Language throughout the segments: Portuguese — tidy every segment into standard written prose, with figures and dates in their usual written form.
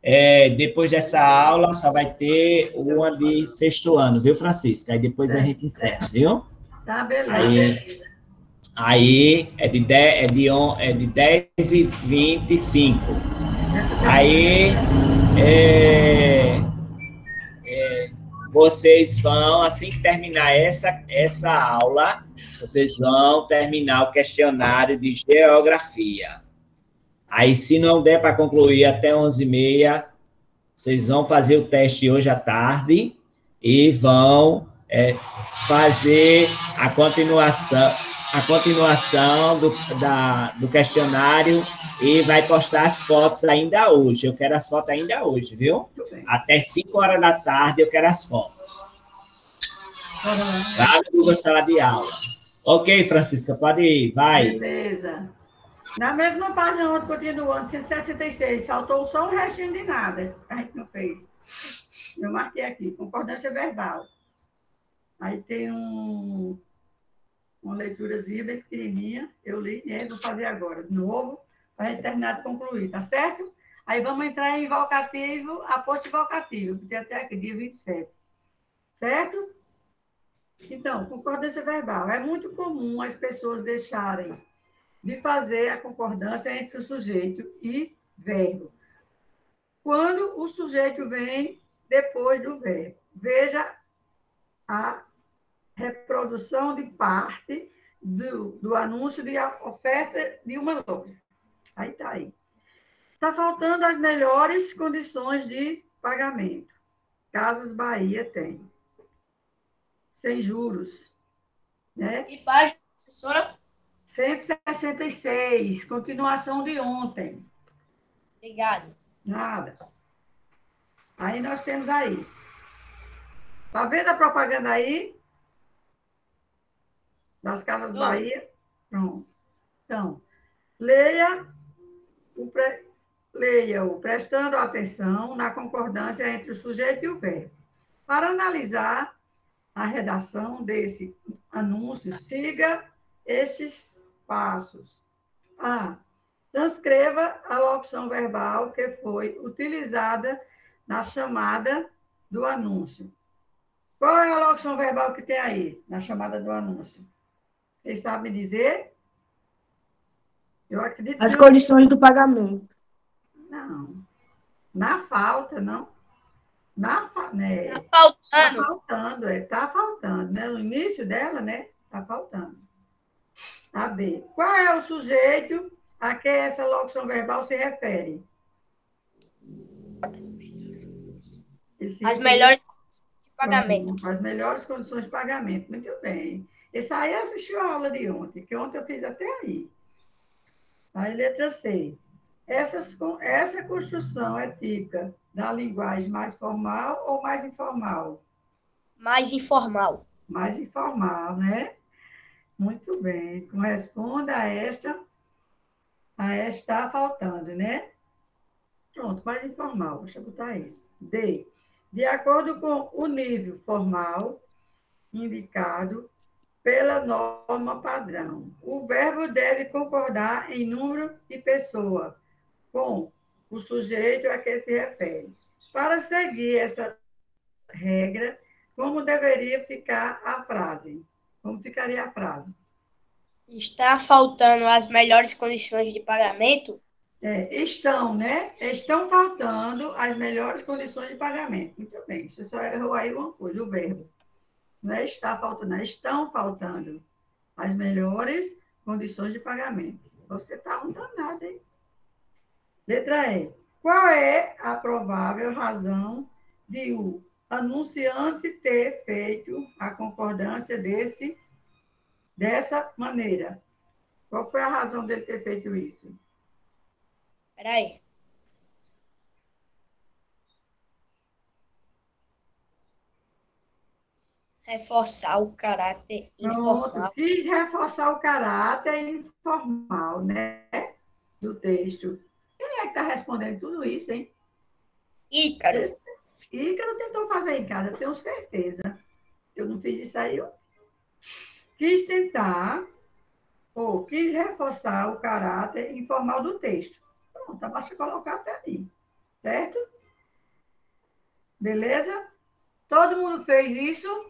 depois dessa aula, só vai ter uma de sexto ano, viu, Francisca? Aí depois a gente encerra, viu? Tá, beleza. Aí é de 10h25. Aí vocês vão, assim que terminar essa aula, vocês vão terminar o questionário de geografia. Aí, se não der para concluir até 11h30, vocês vão fazer o teste hoje à tarde e vão fazer a continuação do questionário e vai postar as fotos ainda hoje. Eu quero as fotos ainda hoje, viu? Até 5 horas da tarde eu quero as fotos. Lá no Google Sala de Aula. Ok, Francisca, pode ir, vai. Beleza. Na mesma página onde continuando, 166, faltou só um restinho de nada. A gente não fez. Eu marquei aqui, concordância verbal. Aí tem uma leiturazinha bem pequenininha. Eu li, né? Vou fazer agora, de novo, para a gente terminar de concluir, tá certo? Aí vamos entrar em vocativo, aposto vocativo, que tem até aqui, dia 27. Certo? Então, concordância verbal. É muito comum as pessoas deixarem de fazer a concordância entre o sujeito e verbo. Quando o sujeito vem depois do verbo. Veja a reprodução de parte do anúncio de oferta de uma loja. Aí está aí. Está faltando as melhores condições de pagamento. Casas Bahia tem. Sem juros. Né? E página, professora? 166, continuação de ontem. Obrigado. Nada. Aí nós temos aí. Está vendo a propaganda aí? Das Casas Bahia? Pronto. Então, leia-o prestando atenção na concordância entre o sujeito e o verbo. Para analisar a redação desse anúncio, siga estes passos. A. Transcreva a locução verbal que foi utilizada na chamada do anúncio. Qual é a locução verbal que tem aí, na chamada do anúncio? Vocês sabem dizer? Eu acredito que... As condições do pagamento. Não. Na falta, não. Né? Tá faltando. Tá faltando, tá faltando, né? No início dela, né? Tá faltando. A B. Qual é o sujeito a que essa locução verbal se refere? As melhores condições de pagamento. As melhores condições de pagamento. Muito bem. Esse aí assistiu a aula de ontem, que ontem eu fiz até aí. Aí, letra C. Essa construção é típica da linguagem mais formal ou mais informal? Mais informal. Mais informal, né? Muito bem. Corresponda a esta está faltando, né? Pronto, mais informal. Deixa eu botar isso. D. De acordo com o nível formal indicado pela norma padrão, o verbo deve concordar em número e pessoa com o sujeito a que se refere. Para seguir essa regra, como deveria ficar a frase? Como ficaria a frase? Está faltando as melhores condições de pagamento? Estão, né? Estão faltando as melhores condições de pagamento. Muito bem, você só errou aí uma coisa, o verbo. Não é está faltando, estão faltando as melhores condições de pagamento. Você está um danado, hein? Letra E. Qual é a provável razão de o anunciante ter feito a concordância dessa maneira? Qual foi a razão dele ter feito isso? Espera aí. Reforçar o caráter informal. Pronto, quis reforçar o caráter informal, né? Do texto. Quem é que está respondendo tudo isso, hein? Ícaro. Ícaro tentou fazer em casa, eu tenho certeza. Eu não fiz isso aí. Quis tentar, ou quis reforçar o caráter informal do texto. Pronto, basta colocar até aí. Certo? Beleza? Todo mundo fez isso?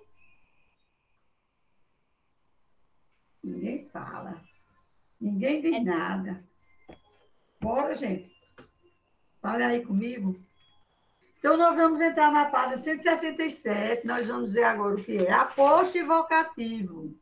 Ninguém fala. Ninguém diz nada. Bora, gente. Fala aí comigo. Então, nós vamos entrar na página 167. Nós vamos ver agora o que é aposto e vocativo.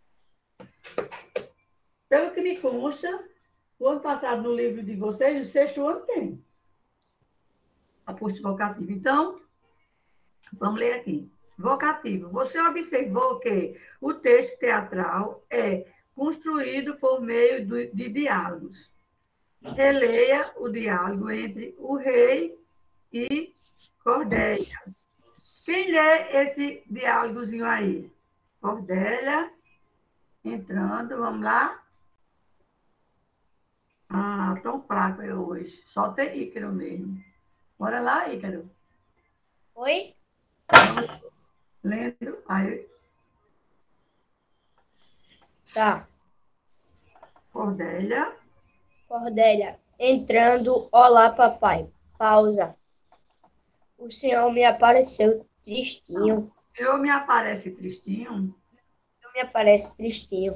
Pelo que me consta, o ano passado, no livro de vocês, no sexto ano tem aposto e vocativo. Então, vamos ler aqui. Vocativo. Você observou que o texto teatral é construído por meio de diálogos. Releia o diálogo entre o rei e Cordélia. Quem lê esse diálogozinho aí? Cordélia, entrando, vamos lá. Ah, tão fraco eu hoje. Só tem Ícaro mesmo. Bora lá, Ícaro. Oi? Lendo. Aí, Tá. Cordélia. Cordélia. Entrando. Olá, papai. Pausa. O senhor me apareceu tristinho. O senhor me aparece tristinho? Me aparece tristinho.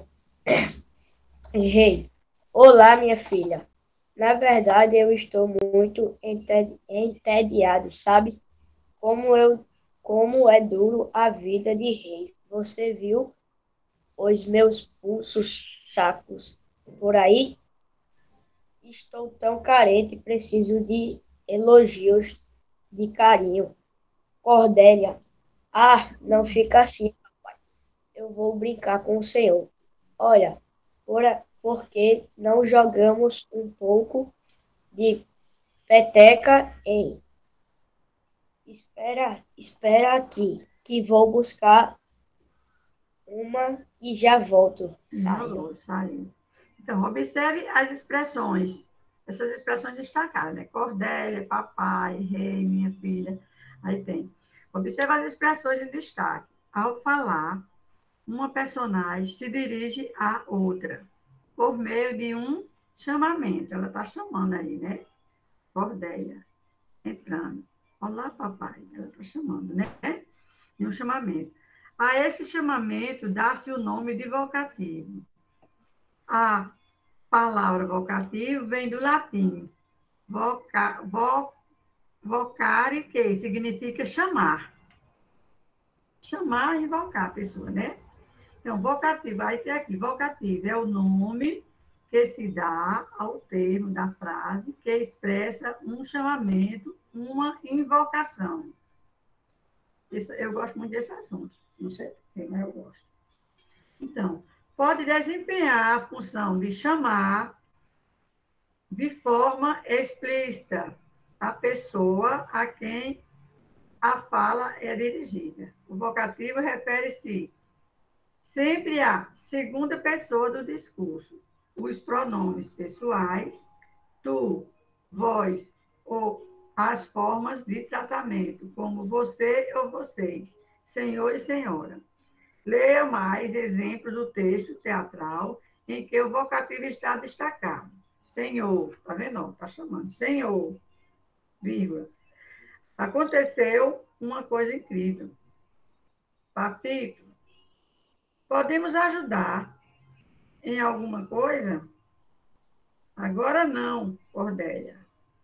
Rei. Olá, minha filha. Na verdade, eu estou muito entediado, sabe? Como é duro a vida de rei. Você viu os meus pulsos sacos por aí? Estou tão carente, preciso de elogios, de carinho. Cordélia. Ah, não fica assim, papai. Eu vou brincar com o senhor. Olha, por que não jogamos um pouco de peteca em... Espera aqui, que vou buscar uma e já volto. Saiu. Saiu. Então, observe as expressões. Essas expressões destacadas, né? Cordélia, papai, rei, minha filha. Aí tem. Observe as expressões em destaque. Ao falar, uma personagem se dirige à outra por meio de um chamamento. Ela está chamando aí, né? Cordélia, entrando. Olá, papai. Ela está chamando, né? De um chamamento. A esse chamamento dá-se o nome de vocativo. A palavra vocativo vem do latim. Vocare, que significa chamar. Chamar e invocar a pessoa, né? Então, vocativo, aí tem aqui, vocativo é o nome que se dá ao termo da frase que expressa um chamamento, uma invocação. Eu gosto muito desse assunto. Não sei porquê, mas eu gosto. Então, pode desempenhar a função de chamar de forma explícita a pessoa a quem a fala é dirigida. O vocativo refere-se sempre à segunda pessoa do discurso. Os pronomes pessoais, tu, vós ou as formas de tratamento, como você ou vocês, senhor e senhora. Leia mais exemplos do texto teatral em que o vocativo está destacado. Senhor, tá vendo? Está chamando. Senhor, vírgula. Aconteceu uma coisa incrível. Papito, podemos ajudar em alguma coisa? Agora não, Cordélia.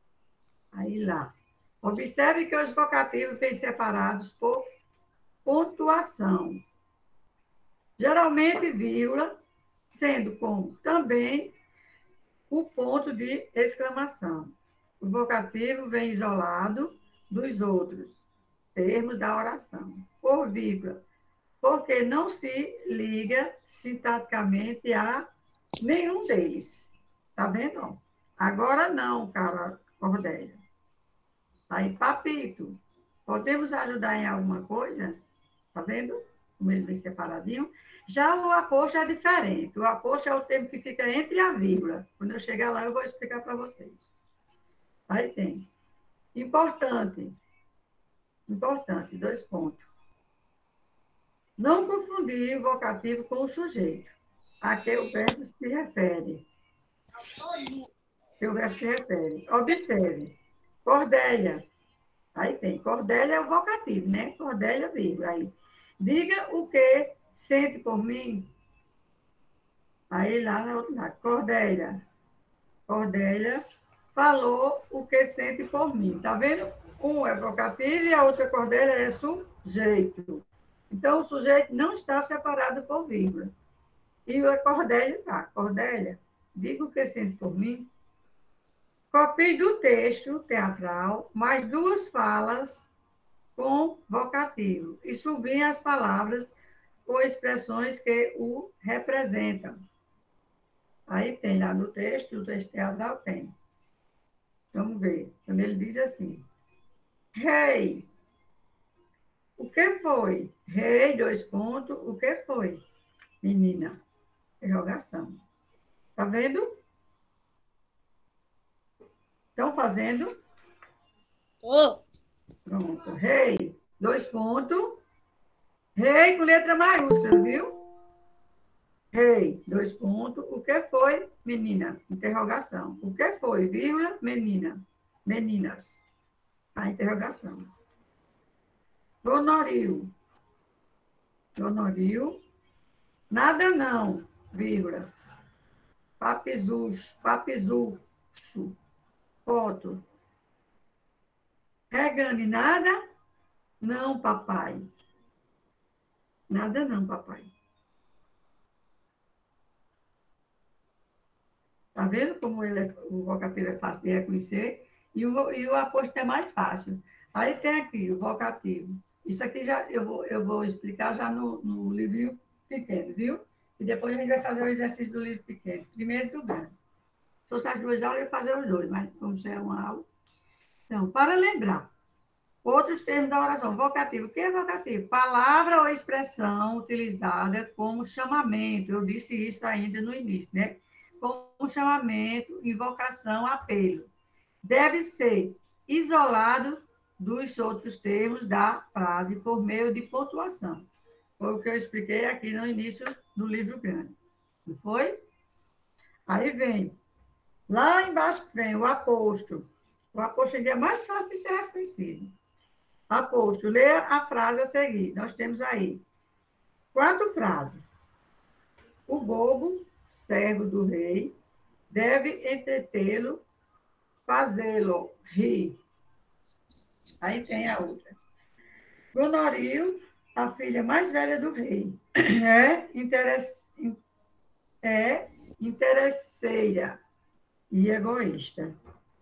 Aí lá. Observe que os vocativos vêm separados por pontuação. Geralmente, vírgula, sendo como também o ponto de exclamação. O vocativo vem isolado dos outros termos da oração. Por vírgula, porque não se liga sintaticamente a nenhum deles. Tá vendo? Agora não, cara Cordélia. Aí, papito, podemos ajudar em alguma coisa? Tá vendo? Como ele vem separadinho. Já o aposto é diferente. O aposto é o termo que fica entre a vírgula. Quando eu chegar lá, eu vou explicar para vocês. Aí tem. Importante, 2 pontos. Não confundir o vocativo com o sujeito a que o verbo se refere. Observe. Cordélia, Aí tem, Cordélia é o vocativo, né? Cordélia, vírgula. Aí, diga o que sente por mim. Aí lá na outra lado, Cordélia falou o que sente por mim. Tá vendo? Um é vocativo e a outra Cordélia é sujeito. Então, o sujeito não está separado por vírgula. E a Cordélia está. Cordélia, diga o que sente por mim. Copie do texto teatral mais 2 falas com vocativo e sublinhe as palavras ou expressões que o representam. Aí tem lá no texto, o texto teatral tem. Vamos ver. Quando ele diz assim: Rei, o que foi? Rei, 2 pontos, o que foi? Menina, interrogação. Tá vendo? Estão fazendo? Tô. Pronto. Rei, 2 pontos. Rei com letra maiúscula, viu? Rei, 2 pontos. O que foi, menina? Interrogação. O que foi, vírgula, menina? Meninas. A interrogação. Gonoril. Gonoril. Nada não, vírgula. Papizucho. Papizucho. Foto. Regane nada? Não, papai. Nada não, papai. Tá vendo como o vocativo é fácil de reconhecer? E o aposto é mais fácil. Aí tem aqui o vocativo. Isso aqui já eu vou explicar já no livrinho pequeno, viu? E depois a gente vai fazer o exercício do livro pequeno. Primeiro do grande. Se fosse as 2 aulas, eu ia fazer os 2, mas como isso é uma aula. Então, para lembrar, outros termos da oração. Vocativo. O que é vocativo? Palavra ou expressão utilizada como chamamento. Eu disse isso ainda no início, né? Como chamamento, invocação, apelo. Deve ser isolado dos outros termos da frase por meio de pontuação. Foi o que eu expliquei aqui no início do livro grande. Não foi? Aí vem. Lá embaixo vem o aposto. O aposto é mais fácil de ser reconhecido. Aposto, leia a frase a seguir. Nós temos aí 4 frases. O bobo, servo do rei, deve entretê-lo, fazê-lo rir. Aí tem a outra. Gonoril, a filha mais velha do rei, é interesseira e egoísta.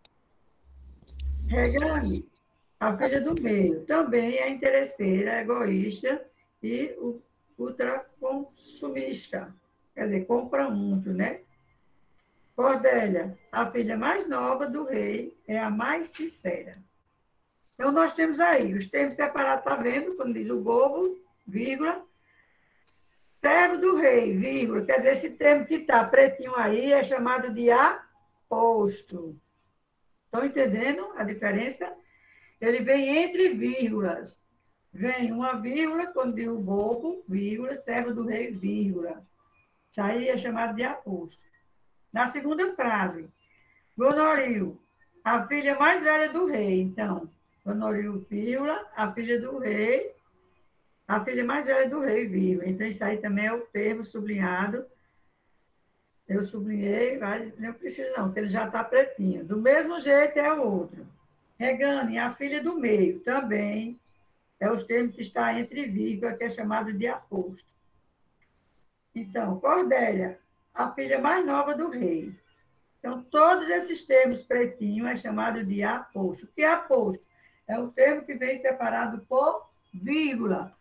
Regane, a filha do meio, também é interesseira, egoísta e ultraconsumista. Quer dizer, compra muito, né? Cordélia, a filha mais nova do rei, é a mais sincera. Então, nós temos aí os termos separados, tá vendo? Quando diz o bobo, vírgula, servo do rei, vírgula. Quer dizer, esse termo que está pretinho aí é chamado de aposto. Estão entendendo a diferença? Ele vem entre vírgulas. Vem uma vírgula, quando diz o bobo, vírgula, servo do rei, vírgula. Isso aí é chamado de aposto. Na segunda frase, Gonoril, a filha mais velha do rei. Então, Gonoril, vírgula, a filha do rei, a filha mais velha do rei, vírgula. Então, isso aí também é o termo sublinhado. Eu sublinhei, mas não precisa não, porque ele já está pretinho. Do mesmo jeito é o outro. Regane, a filha do meio, também é o termo que está entre vírgula, que é chamado de aposto. Então, Cordélia, a filha mais nova do rei. Então, todos esses termos pretinhos é chamado de aposto. O que é aposto? É o termo que vem separado por vírgula.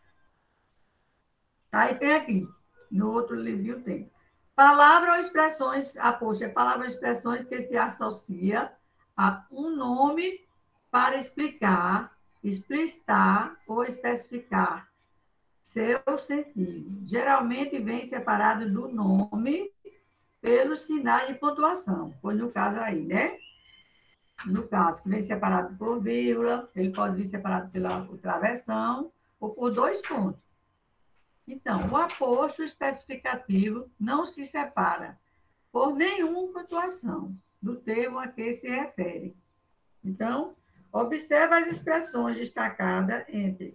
Aí tem aqui, no outro livrinho tem. Palavra ou expressões, aposto, é palavra ou expressões que se associa a um nome para explicar, explicitar ou especificar seu sentido. Geralmente vem separado do nome pelos sinais de pontuação. Foi no caso aí, né? No caso, que vem separado por vírgula, ele pode vir separado pela travessão ou por 2 pontos. Então, o aposto especificativo não se separa por nenhuma pontuação do termo a que se refere. Então, Observa as expressões destacadas entre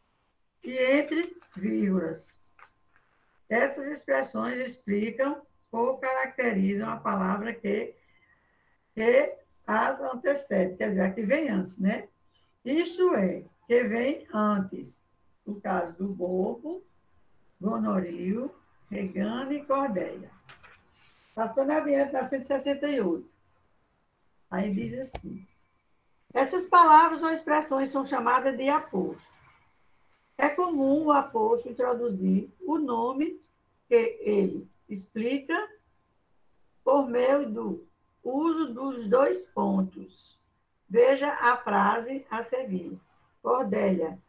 vírgulas. Essas expressões explicam ou caracterizam a palavra que as antecede, quer dizer, a que vem antes, né? Isto é, que vem antes. No caso do bobo, gonoril, regana e cordélia. Passando adiante na 168. Aí diz assim: essas palavras ou expressões são chamadas de aposto. É comum o aposto introduzir o nome que ele explica por meio do uso dos dois pontos. Veja a frase a seguir. Cordélia.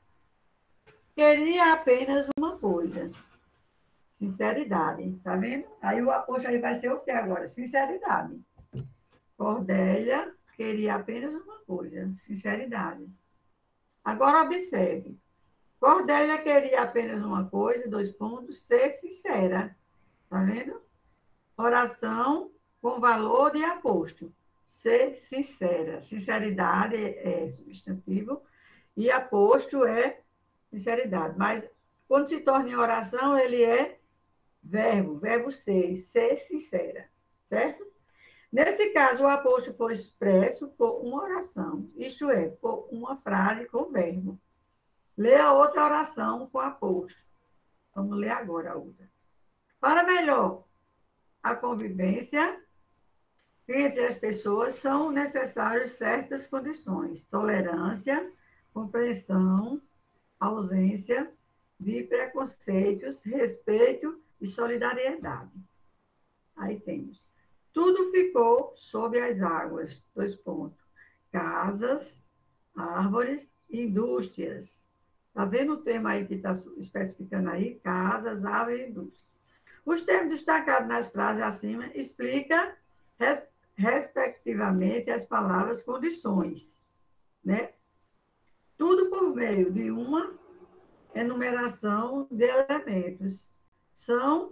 Queria apenas uma coisa. Sinceridade. Tá vendo? Aí o aposto aí vai ser o que agora? Sinceridade. Cordélia queria apenas uma coisa. Sinceridade. Agora observe. Cordélia queria apenas uma coisa, dois pontos, ser sincera. Tá vendo? Oração com valor de aposto. Ser sincera. Sinceridade é substantivo e aposto é sinceridade. Mas quando se torna em oração, ele é verbo ser sincera. Certo? Nesse caso, o aposto foi expresso por uma oração, isto é, por uma frase com verbo. Lê a outra oração com aposto. Vamos ler agora a outra. Para melhor a convivência entre as pessoas, são necessárias certas condições: tolerância, compreensão, ausência de preconceitos, respeito e solidariedade. Aí temos. Tudo ficou sob as águas, dois pontos. Casas, árvores, indústrias. Está vendo o tema aí que está especificando aí? Casas, árvores e indústrias. Os termos destacados nas frases acima explicam, respectivamente, as palavras condições, né? Tudo por meio de uma enumeração de elementos. São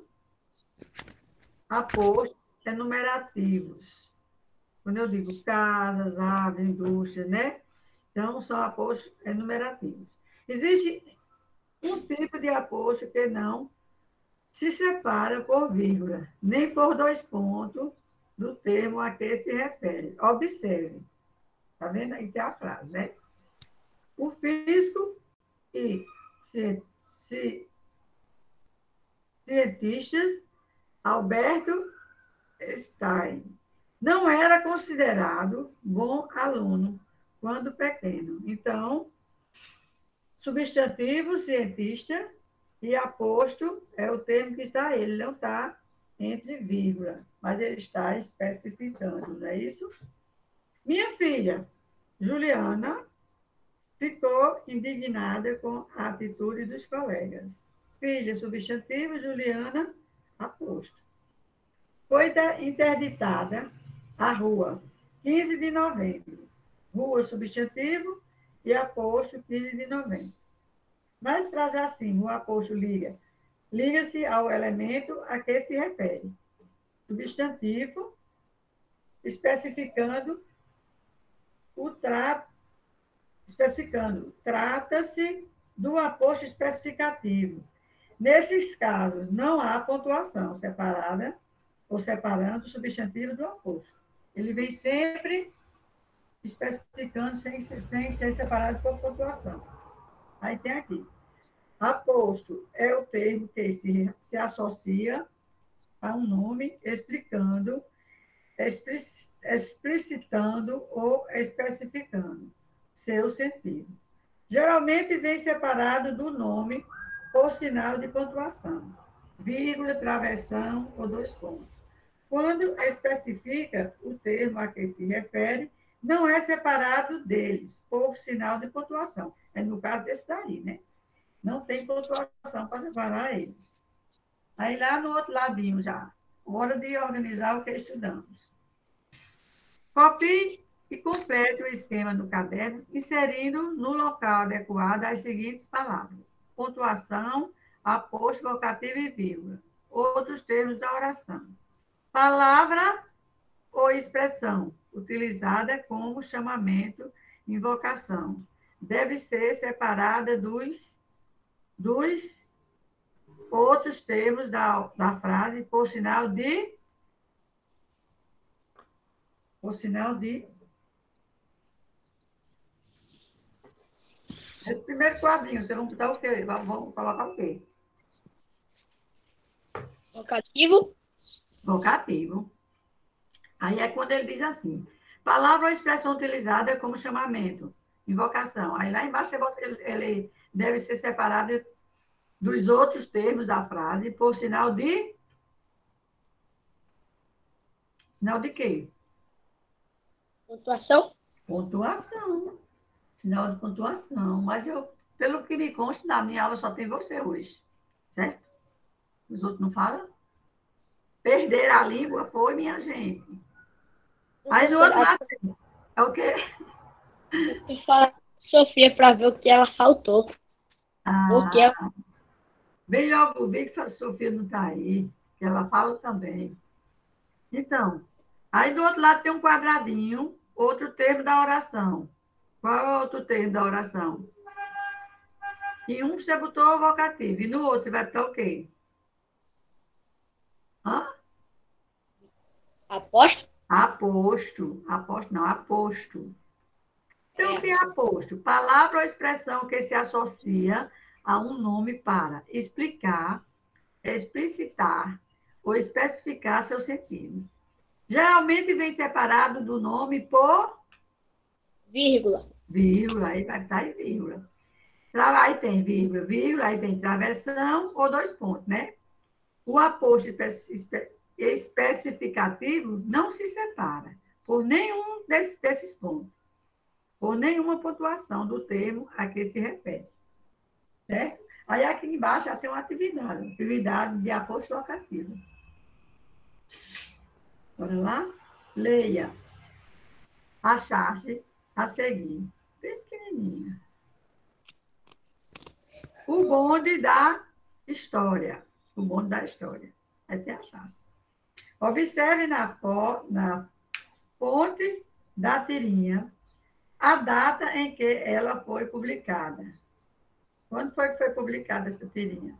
apostos enumerativos. Quando eu digo casas, árvores, indústria, né? Então, são apostos enumerativos. Existe um tipo de aposto que não se separa por vírgula, nem por dois pontos do termo a que se refere. Observe. Está vendo? Aí tem a frase, né? O físico e cientistas Alberto Stein não era considerado bom aluno quando pequeno. Então, substantivo, cientista, e aposto é o termo que está, ele não está entre vírgula, mas ele está especificando, não é isso? Minha filha, Juliana, ficou indignada com a atitude dos colegas. Filha, substantivo, Juliana, aposto. Foi interditada a rua 15 de novembro. Rua, substantivo, e aposto 15 de novembro. Nas frases assim, o aposto liga-se ao elemento a que se refere. Substantivo, trata-se do aposto especificativo. Nesses casos, não há pontuação separada ou separando o substantivo do aposto. Ele vem sempre especificando sem ser separado por pontuação. Aí tem aqui. Aposto é o termo que se associa a um nome explicando, explicitando ou especificando seu sentido. Geralmente vem separado do nome por sinal de pontuação, vírgula, travessão ou dois pontos. Quando especifica o termo a que se refere, não é separado deles por sinal de pontuação. É no caso desse daí, né? Não tem pontuação para separar eles. Aí lá no outro ladinho já, hora de organizar o que estudamos. Copie e complete o esquema do caderno, inserindo no local adequado as seguintes palavras: pontuação, aposto, vocativo e vírgula. Outros termos da oração. Palavra ou expressão utilizada como chamamento invocação deve ser separada dos outros termos da frase por sinal de esse primeiro quadrinho, vocês vão botar o quê? Vão colocar o quê? Vocativo. Vocativo. Aí é quando ele diz assim, palavra ou expressão utilizada como chamamento, invocação. Aí lá embaixo ele deve ser separado dos outros termos da frase por sinal de... Sinal de quê? Pontuação. Pontuação. Sinal de pontuação. Mas pelo que me consta, na minha aula só tem você hoje. Certo? Os outros não falam? Perder a língua foi, minha gente. Aí no outro lado é o quê? Eu falo Sofia para ver o que ela faltou. Porque Bem logo, bem que a Sofia não está aí, que ela fala também. Então, aí do outro lado tem um quadradinho, outro termo da oração. Qual é o outro termo da oração? Em um você botou o vocativo, e no outro você vai botar o quê? Hã? Aposto? Aposto. Aposto não, aposto. Então, o que é aposto? Palavra ou expressão que se associa a um nome para explicar, explicitar ou especificar seu sentido. Geralmente vem separado do nome por... Vírgula. Vírgula, aí vai estar em vírgula. Aí tem vírgula, vírgula, aí tem travessão ou 2 pontos, né? O aposto especificativo não se separa por nenhum desses pontos, por nenhuma pontuação do termo a que se refere. Certo? Aí aqui embaixo já tem uma atividade de aposto vocativo. Bora lá? Leia. Achaste a seguir. Bem pequenininha. O bonde da história. O bonde da história. Aí tem achaste. Observe na fonte da tirinha a data em que ela foi publicada. Quando foi que foi publicada essa tirinha?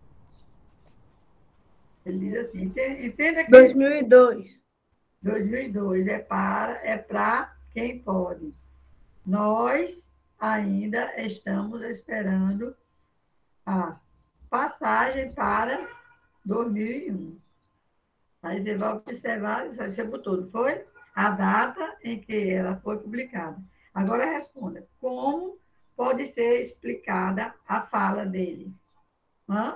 Ele diz assim, entenda que... 2002. 2002 é para quem pode. Nós ainda estamos esperando a passagem para 2001. Aí você vai observar, você botou, não foi? A data em que ela foi publicada. Agora responda, como pode ser explicada a fala dele? Hã?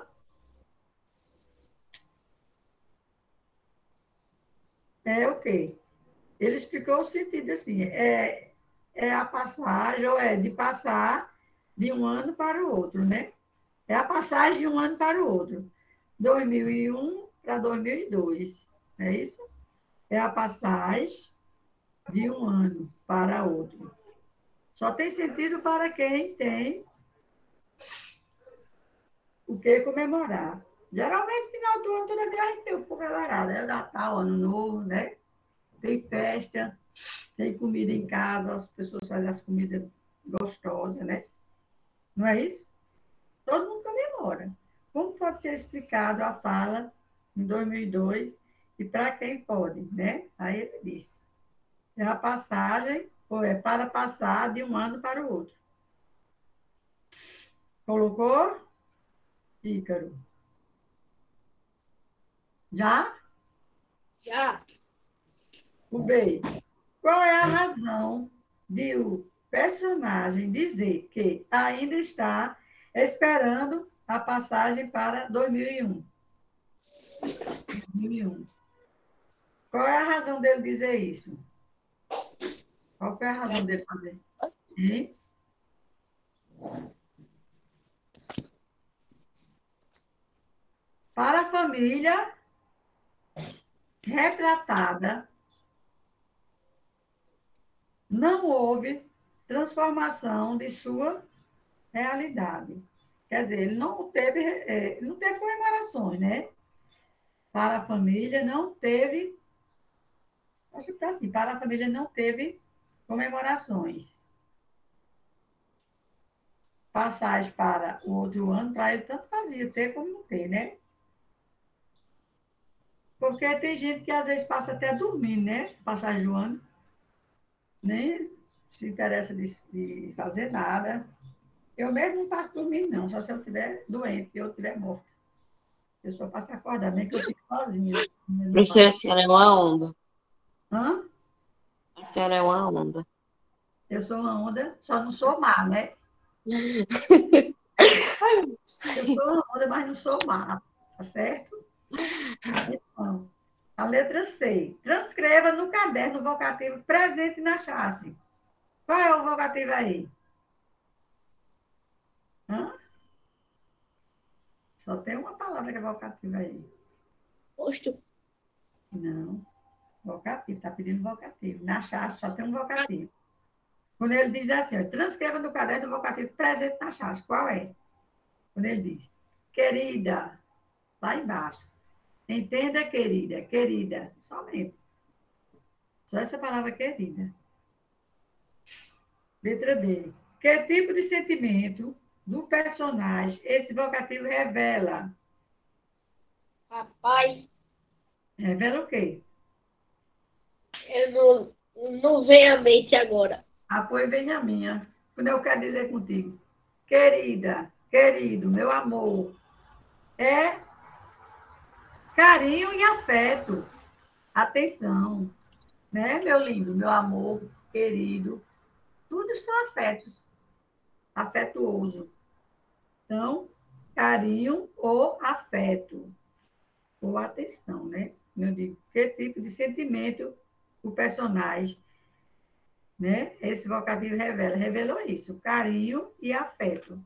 É o quê? Ele explicou o sentido assim, é a passagem, ou é de passar de um ano para o outro, né? É a passagem de um ano para o outro. 2001 para 2002, é isso? É a passagem de um ano para outro. Só tem sentido para quem tem o que comemorar. Geralmente, final do ano, toda guerra tem o que comemorar, né? Natal, Ano Novo, né? Tem festa, tem comida em casa, as pessoas fazem as comidas gostosas, né? Não é isso? Todo mundo comemora. Como pode ser explicado a fala em 2002 e para quem pode, né? Aí ele disse, é a passagem, ou é para passar de um ano para o outro. Colocou? Ícaro. Já? Já. O B. Qual é a razão de o personagem dizer que ainda está esperando a passagem para 2001? 2001. Qual é a razão dele dizer isso? Qual foi a razão dele fazer? Hein? Para a família retratada, não houve transformação de sua realidade. Quer dizer, ele não teve comemorações, né? Para a família não teve, acho que está assim, para a família não teve comemorações. passagem para o outro ano, para ele tanto fazia, ter como não ter, né? Porque tem gente que às vezes passa até dormindo, né? Passagem do ano, nem se interessa de fazer nada. Eu mesmo não passo dormindo, não, só se eu estiver doente, se eu estiver morta. Eu só passo acordar, nem que eu fique sozinha. Professora, a senhora é uma onda. Hã? A senhora é uma onda. Eu sou uma onda, só não sou má, né? Eu sou uma onda, mas não sou má, tá certo? Então, a letra C. Transcreva no caderno o vocativo presente na chave. Qual é o vocativo aí? Hã? Só tem uma palavra que é vocativo aí. Posto. Não. Vocativo, está pedindo vocativo. Na chave só tem um vocativo. Quando ele diz assim, ó, transcreva no caderno o vocativo presente na chave. Qual é? Quando ele diz, querida, lá embaixo. Entenda, querida, querida, somente. Só essa palavra querida. Letra D. Que tipo de sentimento do personagem esse vocativo revela? Rapaz, Revela o quê? eu não vem à mente agora. Apoio vem a minha. Quando eu quero dizer contigo, querida, querido, meu amor, é carinho e afeto. Atenção, né, meu lindo, meu amor, querido. Tudo são afetos, afetuoso. Então, carinho ou afeto, ou atenção, né? Eu digo, que tipo de sentimento o personagem, né? Esse vocativo revela. Revelou isso, carinho e afeto.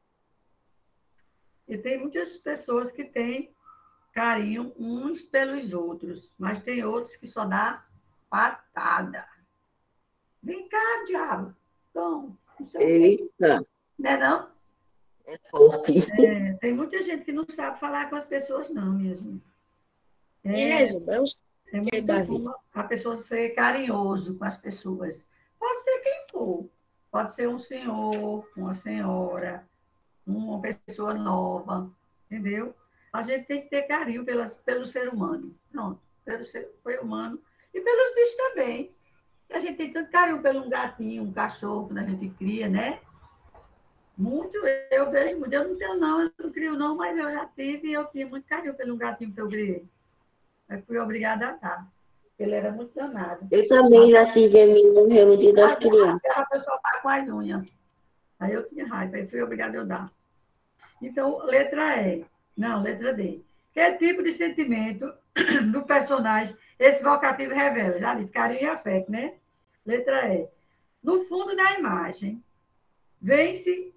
E tem muitas pessoas que têm carinho uns pelos outros, mas tem outros que só dá patada. Vem cá, diabo. Então, não sei o quê. Eita, Não é não? é forte. É, tem muita gente que não sabe falar com as pessoas, não, minha gente. Em É, resumo, é os é que muito da bom vida. a pessoa ser carinhoso com as pessoas. Pode ser quem for. Pode ser um senhor, uma senhora, uma pessoa nova, entendeu? A gente tem que ter carinho pelo ser humano. Pronto, pelo ser humano. E pelos bichos também. A gente tem tanto carinho pelo um gatinho, um cachorro, quando a gente cria, né? Muito, eu vejo muito. Eu não tenho, não, eu não crio, não, mas eu já tive e eu tinha muito carinho pelo gatinho que eu criei. Eu fui obrigada a dar. Ele era muito danado. Eu também já tive a minha morreu no dia das Mas crianças. a pessoa está com as unhas. Aí eu tinha raiva, aí fui obrigada a dar. Então, letra E. Não, letra D. Que tipo de sentimento do personagem esse vocativo revela? Já disse, carinho e afeto, né? Letra E. No fundo da imagem, vê-se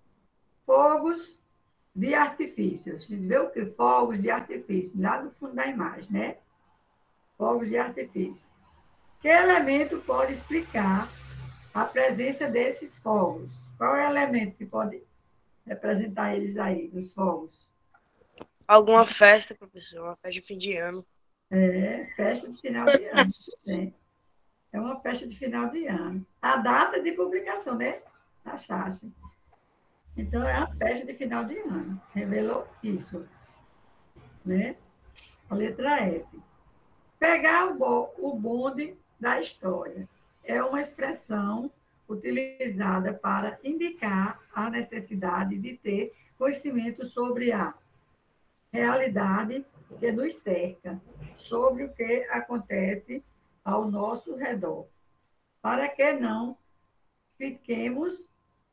fogos de artifício. Você vê o que? Fogos de artifício, lá no fundo da imagem, né? Fogos de artifício. Que elemento pode explicar a presença desses fogos? Qual é o elemento que pode representar eles aí, os fogos? Alguma festa, professor, uma festa de fim de ano. É festa de final de ano. Né? É uma festa de final de ano. A data de publicação, né? Da Chacha. Então, é a festa de final de ano. Revelou isso. Né? A letra F. Pegar o bonde da história. É uma expressão utilizada para indicar a necessidade de ter conhecimento sobre a realidade que nos cerca, sobre o que acontece ao nosso redor, para que não fiquemos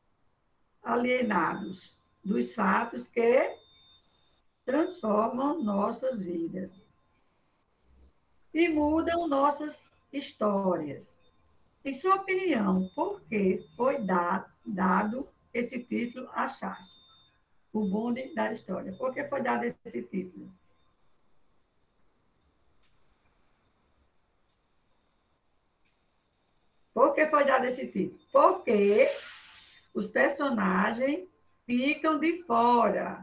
alienados dos fatos que transformam nossas vidas e mudam nossas histórias. Em sua opinião, por que foi dado esse título a Chacha? O bonde da história. Por que foi dado esse título? Por que foi dado esse título? Porque os personagens ficam de fora,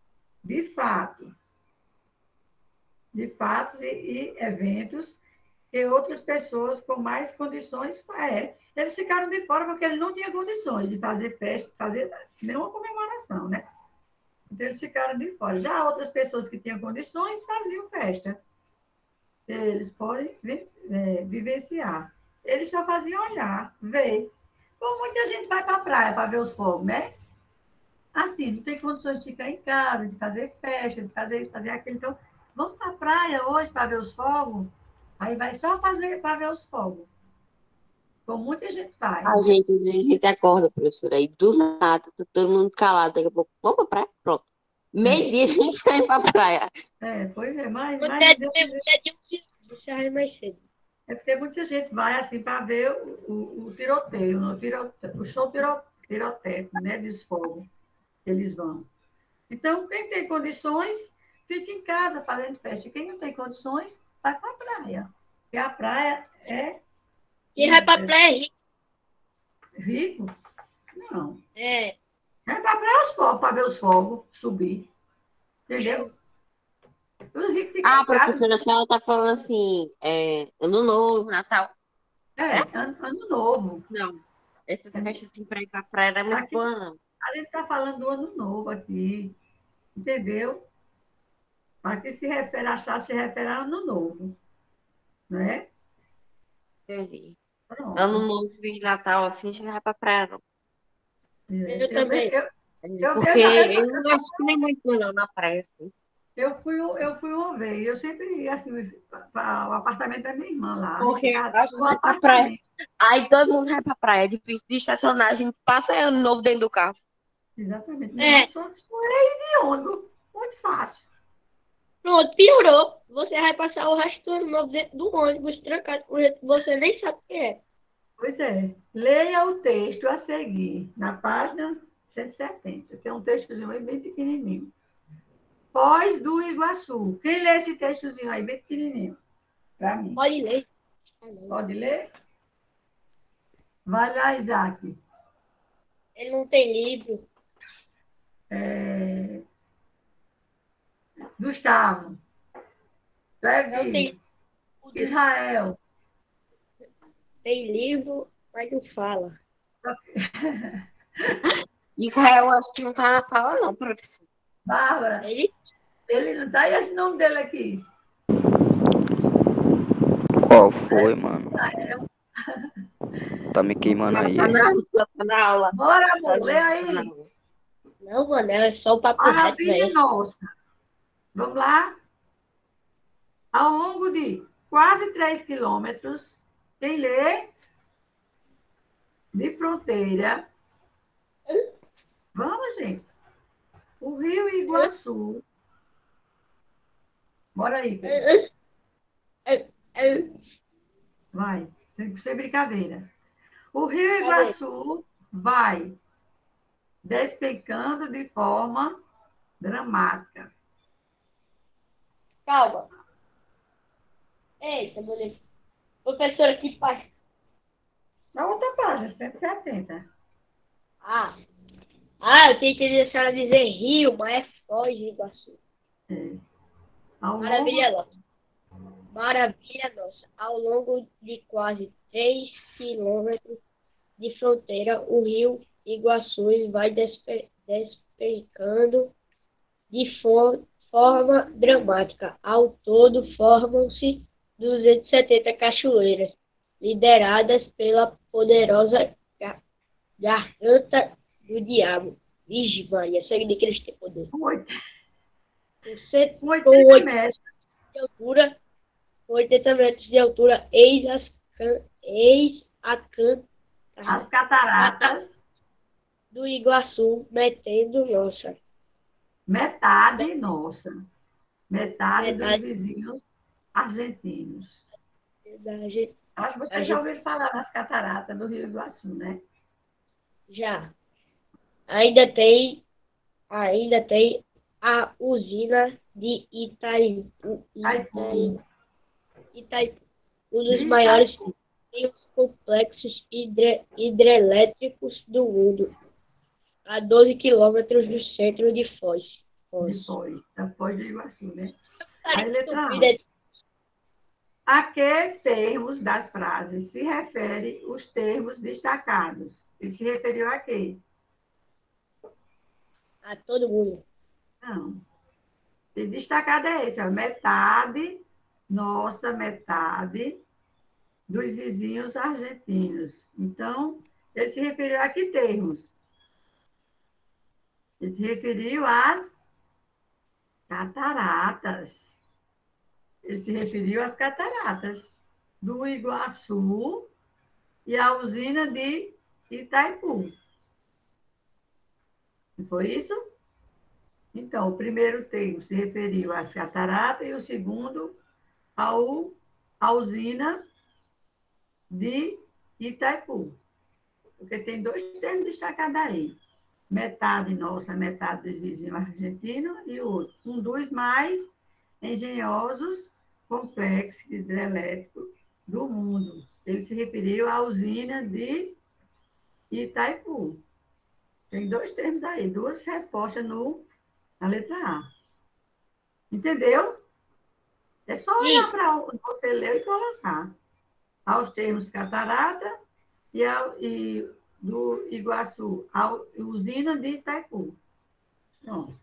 de fato, de fatos e eventos e outras pessoas com mais condições, eles ficaram de fora porque eles não tinham condições de fazer festa, fazer nenhuma comemoração, né? Então, eles ficaram de fora. Já outras pessoas que tinham condições faziam festa. Eles podem vivenciar. Eles só faziam olhar, ver. Como muita gente vai para a praia para ver os fogos, né? Assim, não tem condições de ficar em casa, de fazer festa, de fazer isso, fazer aquilo. Então, vamos para a praia hoje para ver os fogos? Aí vai só fazer para ver os fogos. Como muita gente vai. A gente acorda, professora, aí do nada, tá todo mundo calado, daqui a pouco, vamos pra praia? Pronto. Meio-dia a gente vai pra praia. Pois é, mas Até de um sai mais cedo. é porque muita gente vai assim para ver o tiroteio, o show tirotécnico, né, dos fogos que eles vão. Então, quem tem condições, fica em casa fazendo festa. Quem não tem condições, vai para a praia. Porque a praia é Quem vai pra praia é rico. rico? Não. É. Vai para a praia os fogos, para ver os fogos subir. Entendeu? Os ricos ficam Ah, em casa. professora, a senhora tá falando assim, Ano Novo, Natal. Ano novo. Não. Essa festa assim pra ir pra praia era muito Aqui- boa, não. A gente está falando do ano novo aqui. Entendeu? A que se refere a chá, se refere a ano novo. Né? Entendi. Pronto. Ano Novo e Natal, assim, já vai pra praia, não. Eu também. Porque eu não gosto nem muito, não, na praia, assim. Eu fui uma vez. Eu sempre ia assim, para o apartamento da minha irmã lá. Porque Ficava a gente no vai pra praia. apartamento. Aí todo mundo vai pra praia, é difícil de estacionar, a gente passa Ano Novo dentro do carro. Exatamente. É. Não, só é de ônibus. Muito fácil. Pronto, piorou. Você vai passar o resto do ano novo dentro do ônibus, trancado com gente que você nem sabe o que é. Pois é. Leia o texto a seguir, na página 170. Tem um textozinho aí bem pequenininho. Foz do Iguaçu. Quem lê esse textozinho aí bem pequenininho? Para mim. Pode ler. Pode ler? Vai lá, Isaac. Ele não tem livro. Gustavo. Não Levi. tem, Israel. tem livro, mas não fala. Israel, acho que não tá na sala, não, professor. Bárbara. Ele não está. E esse nome dele aqui? Qual foi, mano? Tá me queimando aí. Tá na aula. Bora, amor. Lê aí. Não, mano, é só o papo reto, Maravilha velho. nossa. Vamos lá? Ao longo de quase 3 quilômetros, quem lê? De fronteira. Vamos, gente. O Rio Iguaçu. Bora aí, Pedro. Vai, sem brincadeira. O Rio Iguaçu vai despencando de forma dramática. Calma. Eita, beleza. Professora, que página? Na outra página, 170. Eu tenho que deixar ela dizer Rio, mas é Foz do Iguaçu. Ao Maravilha longo, nossa. Maravilha nossa. Ao longo de quase 3 quilômetros de fronteira, o rio Iguaçu vai despencando de forma dramática. Ao todo, formam-se 270 cachoeiras, lideradas pela poderosa garganta do diabo. Vixe, Maria, segue que eles têm poder. 80 Com 8 metros. de altura, 80 metros de altura, As cataratas, do Iguaçu, metade nossa. metade nossa. Metade dos Metade. vizinhos argentinos. Da gente, Acho que vocês já ouviram falar nas cataratas do Rio Iguaçu, né? já. Ainda tem a usina de Itaipu, um dos maiores complexos hidrelétricos do mundo, a 12 quilômetros do centro de Foz. Depois do Iguaçu, né? Aí, Aí, letra A. A que termos das frases se refere os termos destacados? Ele se referiu a quê? A todo mundo. Não. E destacado é esse, ó, metade, nossa metade dos vizinhos argentinos. Então, ele se referiu a que termos? Ele se referiu às cataratas. Ele se referiu às cataratas do Iguaçu e à usina de Itaipu. Não foi isso? Então, o primeiro termo se referiu às cataratas e o segundo à usina de Itaipu. Porque tem dois termos destacados aí. Metade nossa, metade dos vizinhos argentinos e o outro. Um dos mais engenhosos complexos hidrelétricos do mundo. Ele se referiu à usina de Itaipu. Tem dois termos aí, duas respostas na letra A. Entendeu? É só olhar para onde você leu e colocar. Aos termos catarata e do Iguaçu, a usina de Itaipu. Pronto.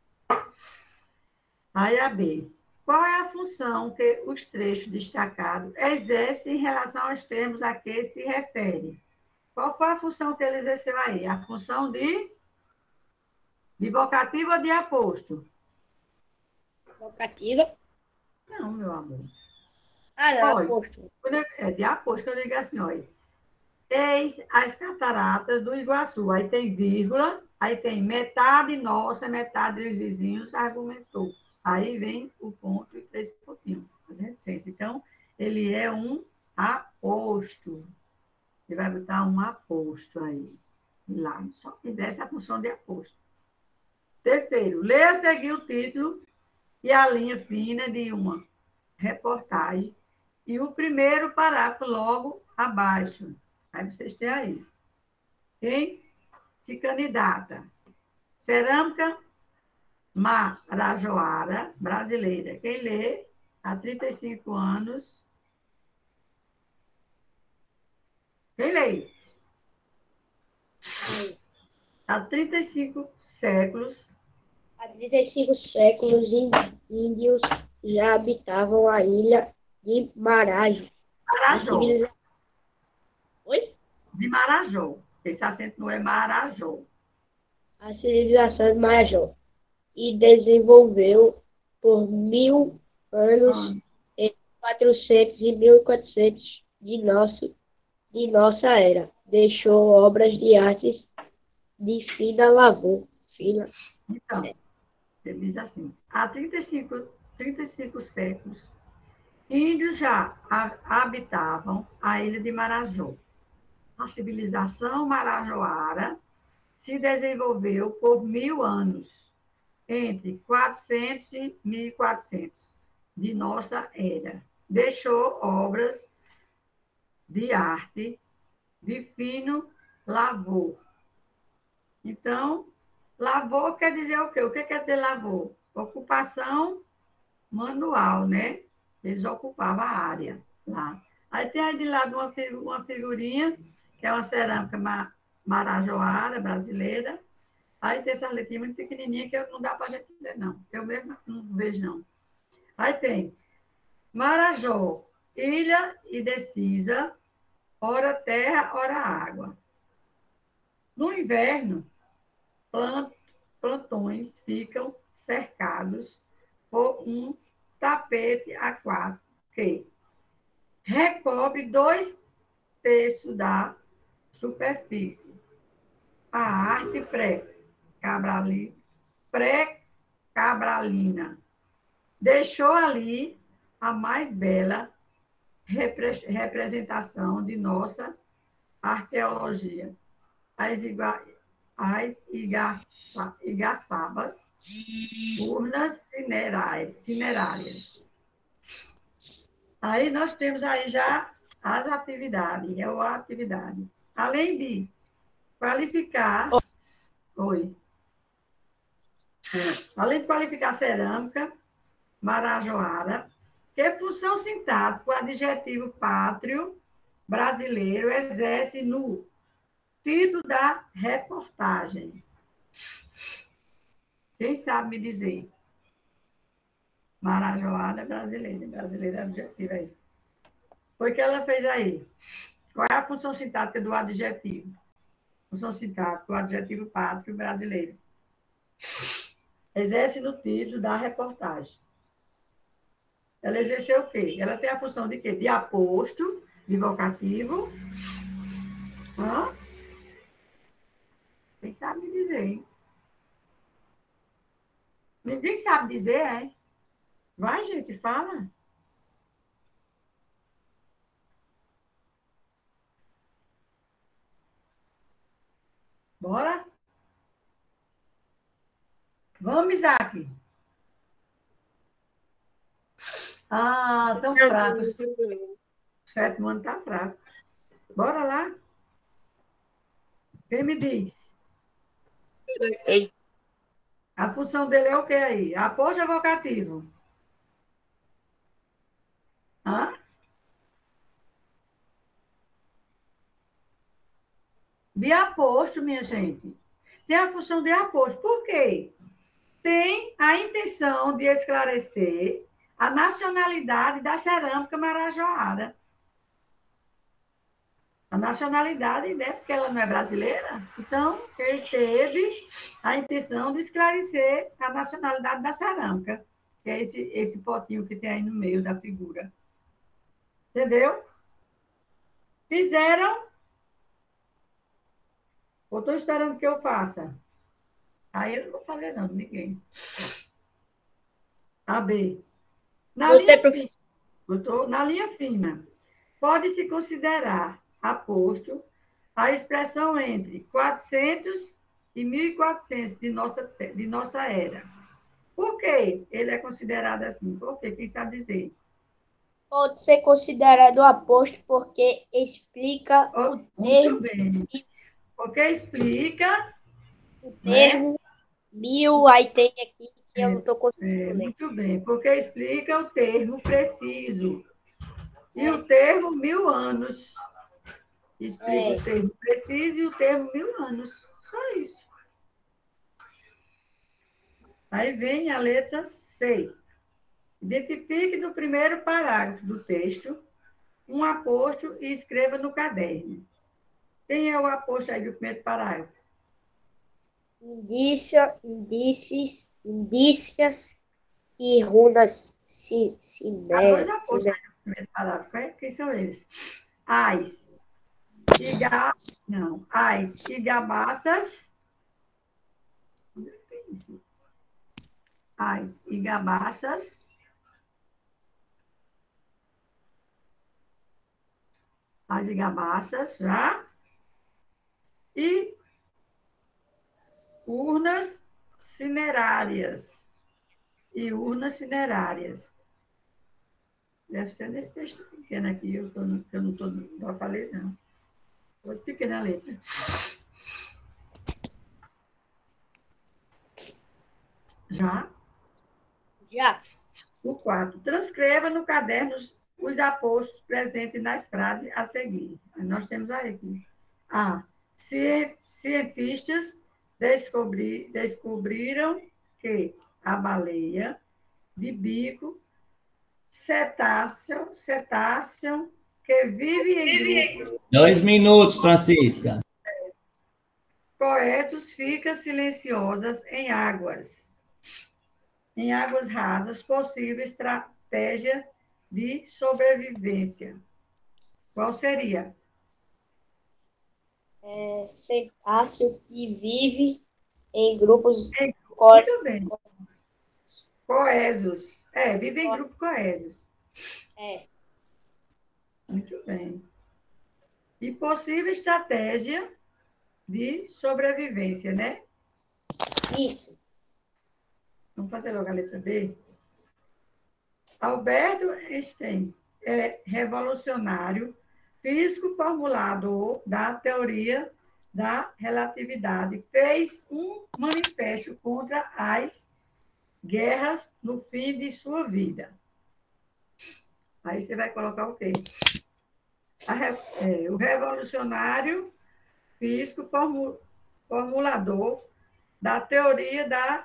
Aí a B. Qual é a função que os trechos destacados exercem em relação aos termos a que se refere? Qual foi a função que ele exerceu aí? A função de vocativo ou de aposto? Vocativa. Não, meu amor. Ah, não, Olha, aposto. é de aposto, eu digo assim, olha. Eis as cataratas do Iguaçu. Aí tem vírgula, aí tem metade nossa, metade dos vizinhos, argumentou. Aí vem o ponto e 3 pontinhos, fazendo ciência. Então, ele é um aposto. Você vai botar um aposto aí. Lá, só exerce a função de aposto. Terceiro, leia a seguir o título e a linha fina de uma reportagem e o primeiro parágrafo logo abaixo. Aí vocês têm aí. Quem se candidata? Cerâmica Marajoara, brasileira. Quem lê? Há 35 anos. Quem lê? Há 35 séculos. Há 35 séculos, índios já habitavam a ilha de Marajó. Marajó. Oi? De Marajó. Esse acento não é Marajó. A civilização de Marajó. E desenvolveu por 1000 anos, entre 400 e 1400 de nossa era. Deixou obras de artes de fina lavor. Então, ele diz assim, há 35 séculos, índios já habitavam a ilha de Marajó. A civilização marajoara se desenvolveu por 1000 anos, entre 400 e 1400 de nossa era. Deixou obras de arte de fino lavor. Então, lavor quer dizer o quê? O que quer dizer lavor? Ocupação manual, né? Eles ocupavam a área lá. Aí tem aí de lado uma figurinha, que é uma cerâmica marajoara brasileira. Aí tem essas letrinhas muito pequenininhas que não dá para a gente ver, não. Eu mesmo não vejo, não. Aí tem Marajó, ilha indecisa, ora terra, ora água. No inverno, plantões ficam cercados por um tapete aquático que recobre 2/3 da superfície. A arte pré-cabralina deixou ali a mais bela representação de nossa arqueologia. As igaçabas, urnas cinerárias. Aí nós temos aí já as atividades, é a atividade. Além de qualificar... Oi. Além de qualificar cerâmica, marajoara, Que função sintática o adjetivo pátrio brasileiro exerce no título da reportagem? Quem sabe me dizer? Marajoara brasileira. Brasileira é adjetivo aí. Foi o que ela fez aí. Qual é a função sintática do adjetivo? Função sintática do adjetivo pátrio brasileiro. Exerce no título da reportagem. Ela exerceu o quê? Ela tem a função de quê? De aposto, de vocativo. Hã? Quem sabe me dizer, hein? Ninguém sabe dizer, é? Vai, gente, fala. Bora? Vamos, Isaac. Ah, tão fracos. O sétimo ano está fraco. Bora lá? Quem me diz? Ei, A função dele é o que aí? Aposto ou vocativo? Hã? De aposto, minha gente. Tem a função de aposto. Por quê? Tem a intenção de esclarecer a nacionalidade da cerâmica marajoara. A nacionalidade, né? Porque ela não é brasileira. Então, ele teve a intenção de esclarecer a nacionalidade da cerâmica, que é esse potinho que tem aí no meio da figura. Entendeu? Fizeram? Ou estou esperando que eu faça? Aí eu não vou fazer, não, ninguém. A B. Botei, professor. Na linha fina, pode-se considerar aposto a expressão entre 400 e 1400 de nossa era. Por que ele é considerado assim? Por quê? Quem sabe dizer? Pode ser considerado aposto porque explica o Muito termo, bem. Porque explica, o né? termo 1000, aí tem aqui que eu não estou conseguindo ler. Muito bem. Porque explica o termo preciso. E o termo 1000 anos. Explica o termo preciso e o termo 1000 anos. Só isso. Aí vem a letra C. Identifique no primeiro parágrafo do texto um aposto e escreva no caderno. Quem é o aposto aí do primeiro parágrafo? Indícias e runas Há dois apostos aí no primeiro parágrafo. Quem são eles? As e gabaças. As e gabaças. As e gabaças, já. E urnas cinerárias. Deve ser nesse texto pequeno aqui, eu não falei, não. Muito pequena a letra. Já? Já. O 4. Transcreva no caderno os apostos presentes nas frases a seguir. Nós temos aí aqui. A. Cientistas descobriram que a baleia de bico cetáceo que vive em grupos 2 minutos, Francisca. coesos fica silenciosas em águas rasas, possível estratégia de sobrevivência. Qual seria? Cetáceo que vive em grupos Muito bem. Coesos. Vive em grupos coesos. Muito bem. E possível estratégia de sobrevivência, né? Isso. Vamos fazer logo a letra B? Alberto Einstein é revolucionário, físico formulador da teoria da relatividade. Fez um manifesto contra as guerras no fim de sua vida. Aí você vai colocar o quê? O revolucionário físico formulador da teoria da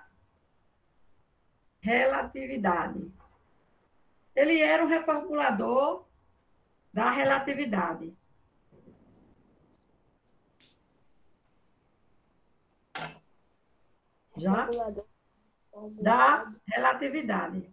relatividade. Ele era um reformulador da relatividade. Já? Da relatividade.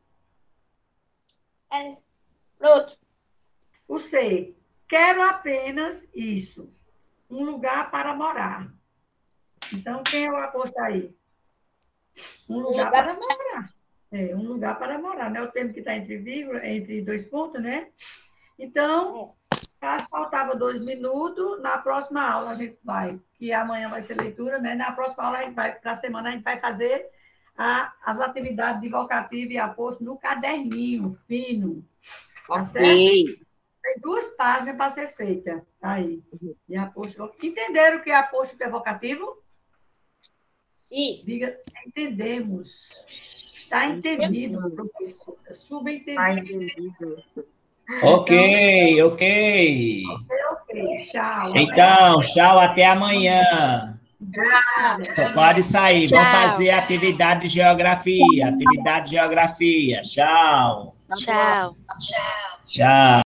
Pronto. O C. Quero apenas isso. Um lugar para morar. Então, quem é o aposto aí? Um lugar para morar. Um lugar para morar, né? O tempo que está entre vírgula, entre 2 pontos, né? Então, faltava 2 minutos. Na próxima aula a gente vai, que amanhã vai ser leitura, né? Na próxima aula, para a semana, a gente vai fazer as atividades de vocativo e aposto no caderninho fino. Tá certo? Tem 2 páginas para ser feita. Aí. E aposto. Entenderam o que é aposto e vocativo? Sim. Diga, entendemos. Está entendido, professor. Subentendido. Ok. Ok. Tchau. Então, tchau, até amanhã. Pode sair. Tchau. Vamos fazer atividade de geografia. Atividade de geografia. Tchau. Tchau. Tchau.